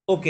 Okay.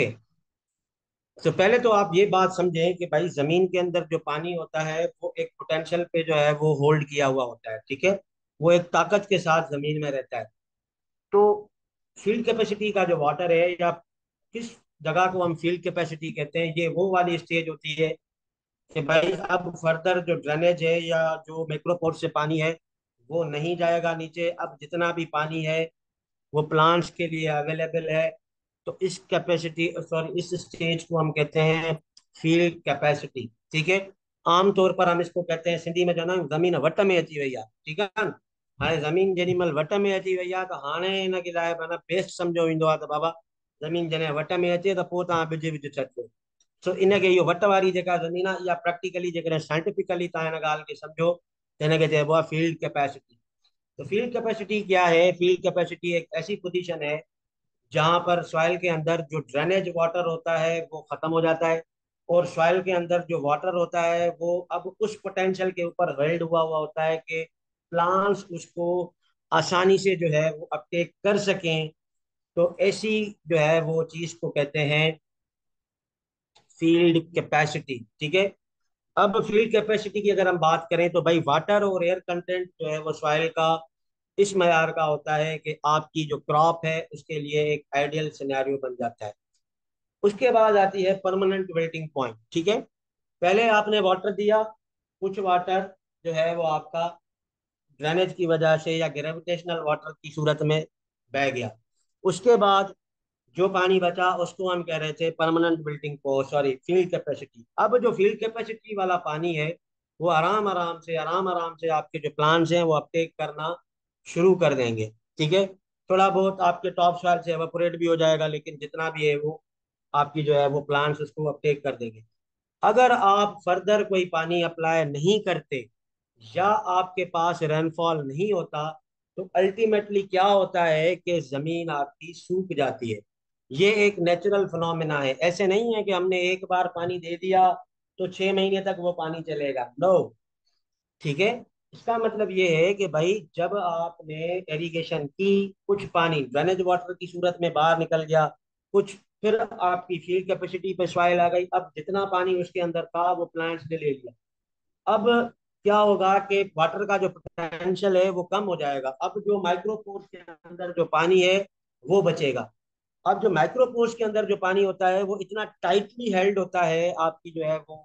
तो पहले तो आप ये बात समझें कि भाई जमीन के अंदर जो पानी होता है वो एक पोटेंशियल पे जो है वो होल्ड किया हुआ होता है, ठीक है। वो एक ताकत के साथ जमीन में रहता है। तो फील्ड कैपेसिटी का जो वाटर है, या किस जगह को हम फील्ड कैपेसिटी कहते हैं, ये वो वाली स्टेज होती है कि भाई अब फर्दर जो ड्रेनेज है या जो मैक्रोपोर से पानी है वो नहीं जाएगा नीचे। अब जितना भी पानी है वो प्लांट्स के लिए अवेलेबल है। तो इस कैपेसिटी, सॉरी, इस स्टेज को हम कहते हैं फील्ड कैपेसिटी, ठीक है। आमतौर पर हम इसको कहते हैं सिंधी में, जो ना ज़मीन वट में अची वही आहे, ठीक है न। हाणे ज़मीन जेॾी महिल वट में अची वई आहे त हाणे हिनखे लाइ माना बेस्ट सम्झो वेंदो आहे त बाबा ज़मीन जॾहिं वट में अचे त पोइ तव्हां ॿिज विझ छॾिजो। सो इनखे इहो वट वारी जेका ज़मीन आहे इहा प्रैक्टिकली जेकॾहिं साइंटिफिकली तव्हां हिन ॻाल्हि खे सम्झो त हिनखे चइबो आहे फील्ड कैपेसिटी। तो फील्ड कैपेसिटी क्या है? फील्ड कैपेसिटी एक ऐसी पोजीशन है जहां पर सॉइल के अंदर जो ड्रेनेज वाटर होता है वो खत्म हो जाता है, और सॉइल के अंदर जो वाटर होता है वो अब उस पोटेंशियल के ऊपर वेल्ड हुआ हुआ होता है कि प्लांट्स उसको आसानी से जो है वो अपटेक कर सकें। तो ऐसी जो है वो चीज को कहते हैं फील्ड कैपेसिटी, ठीक है। अब फील्ड कैपेसिटी की अगर हम बात करें तो भाई वाटर और एयर कंटेंट जो है वो सॉइल का इस मैार का होता है कि आपकी जो क्रॉप है उसके लिए एक आइडियल सिनेरियो बन जाता है। उसके बाद आती है परमानेंट विल्टिंग पॉइंट, ठीक है। पहले आपने वाटर दिया, कुछ वाटर जो है वो आपका ड्रेनेज की वजह से या ग्रेविटेशनल वाटर की सूरत में बह गया। उसके बाद जो पानी बचा उसको हम कह रहे थे परमानेंट बिल्डिंग को, सॉरी, फील्ड कैपेसिटी। अब जो फील्ड कैपेसिटी वाला पानी है वो आराम आराम से आपके जो प्लांट्स हैं वो अपटेक करना शुरू कर देंगे, ठीक है। थोड़ा बहुत आपके टॉप सॉइल से एवापोरेट भी हो जाएगा, लेकिन जितना भी है वो आपकी जो है वो प्लांट्स उसको अपटेक कर देंगे। अगर आप फर्दर कोई पानी अप्लाई नहीं करते या आपके पास रेनफॉल नहीं होता तो अल्टीमेटली क्या होता है कि जमीन आपकी सूख जाती है। ये एक नेचुरल फिनोमेना है। ऐसे नहीं है कि हमने एक बार पानी दे दिया तो 6 महीने तक वो पानी चलेगा, नो, ठीक है। इसका मतलब ये है कि भाई जब आपने एरिगेशन की, कुछ पानी ड्रेनेज वाटर की सूरत में बाहर निकल गया, कुछ फिर आपकी फील्ड कैपेसिटी पे सॉइल आ गई, अब जितना पानी उसके अंदर था वो प्लांट्स ने ले लिया। अब क्या होगा कि वाटर का जो पोटेंशियल है वो कम हो जाएगा। अब जो माइक्रोपोर्स के अंदर जो पानी है वो बचेगा। अब जो माइक्रोपोर्स के अंदर जो पानी होता है वो इतना टाइटली हेल्ड होता है आपकी जो है वो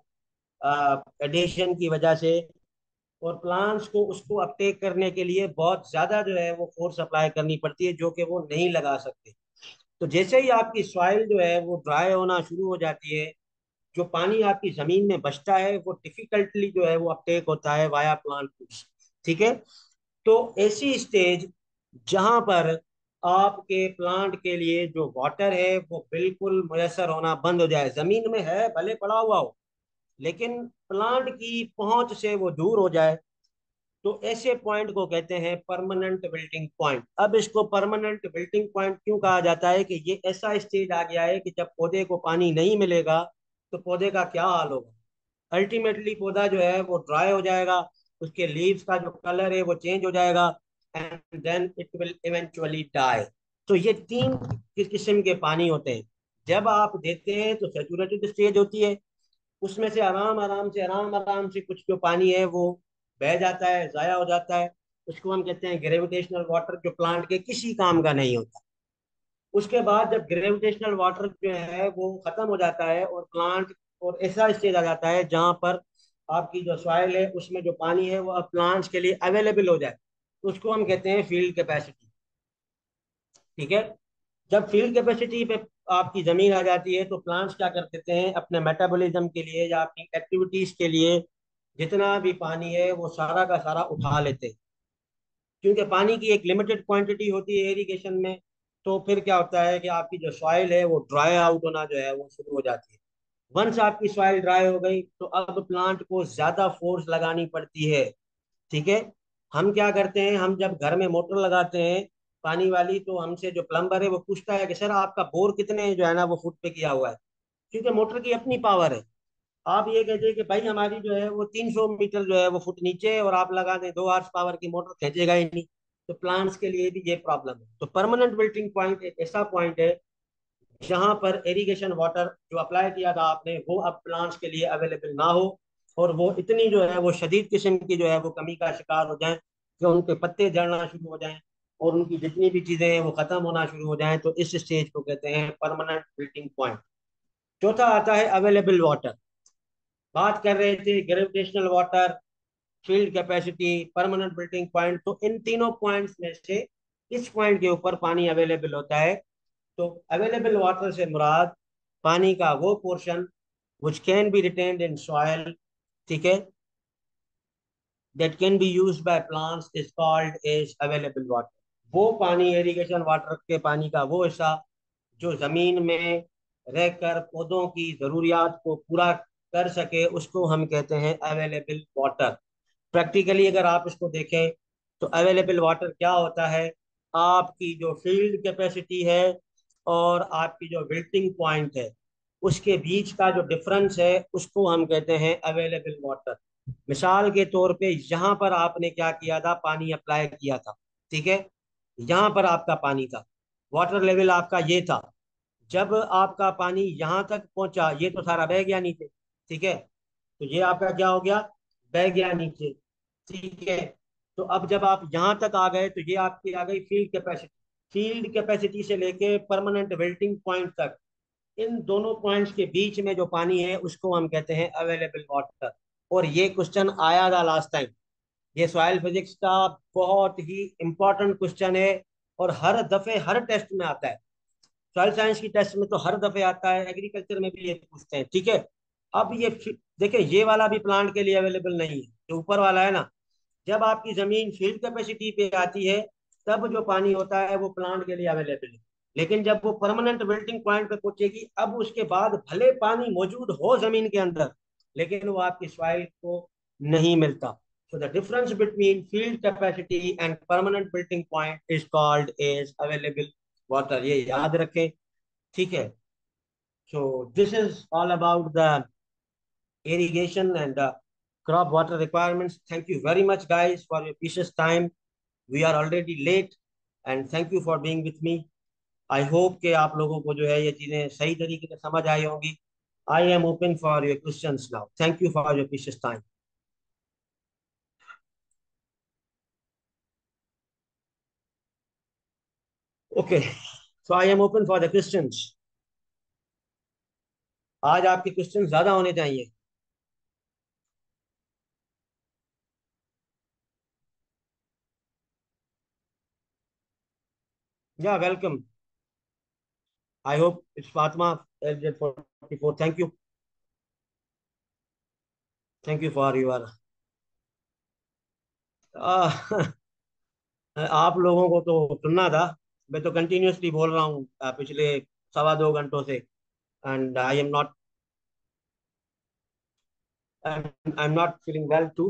एडेशन की वजह से, और प्लांट्स को उसको अपटेक करने के लिए बहुत ज्यादा जो है वो फोर्स अप्लाई करनी पड़ती है जो कि वो नहीं लगा सकते। तो जैसे ही आपकी सॉइल जो है वो ड्राई होना शुरू हो जाती है, जो पानी आपकी जमीन में बचता है वो डिफिकल्टली जो है वो अपटेक होता है वाया प्लांट रूट्स, ठीक है। तो ऐसी स्टेज जहां पर आपके प्लांट के लिए जो वाटर है वो बिल्कुल मुयसर होना बंद हो जाए, जमीन में है भले पड़ा हुआ हो लेकिन प्लांट की पहुंच से वो दूर हो जाए, तो ऐसे पॉइंट को कहते हैं परमानेंट विल्टिंग पॉइंट। अब इसको परमानेंट विल्टिंग पॉइंट क्यों कहा जाता है कि ये ऐसा स्टेज आ गया है कि जब पौधे को पानी नहीं मिलेगा तो पौधे का क्या हाल होगा। अल्टीमेटली पौधा जो है वो ड्राई हो जाएगा, उसके लीव्स का जो कलर है वो चेंज हो जाएगा, and then it will eventually die. तो ये तीन किस्म के पानी होते हैं। जब आप देते हैं तो सेचुरेटेड स्टेज होती है, उसमें से आराम आराम से कुछ जो पानी है वो बह जाता है, जाया हो जाता है। उसको हम कहते हैं ग्रेविटेशनल वाटर, जो प्लांट के किसी काम का नहीं होता। उसके बाद जब ग्रेविटेशनल वाटर जो है वो खत्म हो जाता है और प्लांट, और ऐसा स्टेज आ जाता है जहां पर आपकी जो सॉइल है उसमें जो पानी है वो अब प्लांट्स के लिए अवेलेबल हो जाए, तो उसको हम कहते हैं फील्ड कैपेसिटी, ठीक है। जब फील्ड कैपेसिटी पे आपकी जमीन आ जाती है तो प्लांट्स क्या कर देते हैं, अपने मेटाबॉलिज्म के लिए या अपनी एक्टिविटीज के लिए जितना भी पानी है वो सारा का सारा उठा लेते हैं, क्योंकि पानी की एक लिमिटेड क्वांटिटी होती है इरिगेशन में। तो फिर क्या होता है कि आपकी जो सॉइल है वो ड्राई आउट होना जो है वो शुरू हो जाती है। वंस आपकी सॉइल ड्राई हो गई तो अब प्लांट को ज्यादा फोर्स लगानी पड़ती है, ठीक है। हम क्या करते हैं, हम जब घर में मोटर लगाते हैं पानी वाली, तो हमसे जो प्लम्बर है वो पूछता है कि सर आपका बोर कितने जो है ना वो फुट पे किया हुआ है, क्योंकि मोटर की अपनी पावर है। आप ये कहते हैं कि भाई हमारी जो है वो 300 मीटर जो है वो फुट नीचे है और आप लगा दें 2 हॉर्स पावर की मोटर, खींचेगा ही नहीं। तो प्लांट्स के लिए भी ये प्रॉब्लम है। तो परमानेंट विल्टिंग पॉइंट एक ऐसा पॉइंट है जहां पर इरिगेशन वाटर जो अप्लाई किया था आपने वो अब प्लांट्स के लिए अवेलेबल ना हो, और वो इतनी जो है वो शदीद किस्म की जो है वो कमी का शिकार हो जाएं कि उनके पत्ते झड़ना शुरू हो जाएं और उनकी जितनी भी चीजें हैं वो खत्म होना शुरू हो जाएं, तो इस स्टेज को कहते हैं परमानेंट विल्टिंग पॉइंट। चौथा आता है अवेलेबल वाटर। बात कर रहे थे gravitational water, field capacity, permanent wilting point, तो इन तीनों पॉइंट्स में से किस पॉइंट के ऊपर पानी अवेलेबल होता है? तो अवेलेबल वाटर से मुराद पानी का वो portion which can be retained in soil, ठीक है, that can be used by plants is called as available water। वो पानी, इरिगेशन वाटर के पानी का वो हिस्सा जो जमीन में रहकर पौधों की जरूरियात को पूरा कर सके, उसको हम कहते हैं अवेलेबल वाटर। प्रैक्टिकली अगर आप इसको देखें तो अवेलेबल वाटर क्या होता है? आपकी जो फील्ड कैपेसिटी है और आपकी जो विल्टिंग पॉइंट है, उसके बीच का जो डिफरेंस है उसको हम कहते हैं अवेलेबल वाटर। मिसाल के तौर पे यहाँ पर आपने क्या किया था, पानी अप्लाई किया था, ठीक है, यहाँ पर आपका पानी था, वाटर लेवल आपका ये था। जब आपका पानी यहाँ तक पहुंचा, ये तो सारा बह गया नीचे, ठीक है, तो ये आपका क्या हो गया, बह गया नीचे, ठीक है। तो अब जब आप यहाँ तक आ गए तो ये आपकी आ गई फील्ड कैपेसिटी। फील्ड कैपेसिटी से लेके परमानेंट वेल्टिंग पॉइंट तक, इन दोनों पॉइंट्स के बीच में जो पानी है उसको हम कहते हैं अवेलेबल वाटर। और ये क्वेश्चन आया था लास्ट टाइम, ये सॉइल फिजिक्स का बहुत ही इंपॉर्टेंट क्वेश्चन है, और हर दफे हर टेस्ट में आता है। सॉइल साइंस की टेस्ट में तो हर दफे आता है, एग्रीकल्चर में भी ये पूछते हैं, ठीक है। अब ये देखिए, ये वाला भी प्लांट के लिए अवेलेबल नहीं है, जो ऊपर वाला है ना। जब आपकी जमीन फील्ड कैपेसिटी पे आती है तब जो पानी होता है वो प्लांट के लिए अवेलेबल है, लेकिन जब वो परमानेंट विल्टिंग पॉइंट पे पहुंचेगी, अब उसके बाद भले पानी मौजूद हो जमीन के अंदर, लेकिन वो आपकी सॉइल को नहीं मिलता। So the difference between field capacity and permanent wilting point is called as available water, ये याद रखें, ठीक है। So this is all about the irrigation and crop water requirements. Thank you very much, guys, for your precious time. We are already late, and thank you for being with me. I hope कि आप लोगों को जो है ये चीज़ें सही तरीके से समझ आई होंगी। I am open for your questions now. Thank you for your precious time. Okay, so I am open for the questions. आज आपके क्वेश्चन ज्यादा होने चाहिए। Yeah, welcome. I hope it's Fatma LZ44. Thank you for your uh, आप लोगों को तो सुनना था, मैं तो कंटिन्यूअसली बोल रहा हूँ पिछले 2.25 घंटों से, and I am not feeling well too.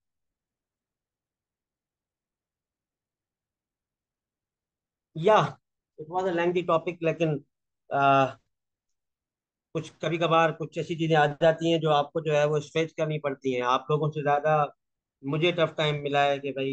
या it was a lengthy topic, लेकिन uh, कुछ कभी कभार कुछ ऐसी चीजें आ जाती हैं जो आपको जो है वो स्ट्रेच करनी पड़ती हैं। आप लोगों से ज्यादा मुझे टफ टाइम मिला है कि भाई